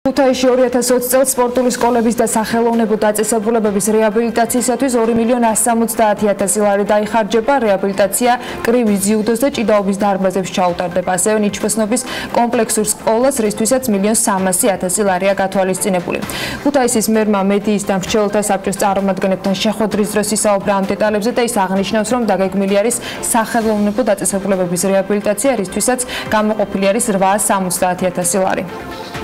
ქუთაისში 2020 წელს სპორტული სკოლების და სახელოვნებო დაწესებულებების რეაბილიტაციისათვის 2.170.000 ლარი დაიხარჯება. რეაბილიტაცია კრივის, ძიუდოს და ჭიდაობის დარბაზებში ჩაუტარდება. ასევე ნიჩბოსნობის კომპლექსურ სკოლას, რისთვისაც 1.300.000 ლარია გათვალისწინებული. ქუთაისის მერმა მედიის და მრჩეველთა საბჭოს წარმომადგენლებთან შეხვედრის დროს ისაუბრა ამ დეტალებზე და ის აღნიშნავს, რომ დაგეგმილი არის სახელოვნებო დაწესებულებების რეაბილიტაცია, რისთვისაც გამოყოფილი არის 870.000 ლარი.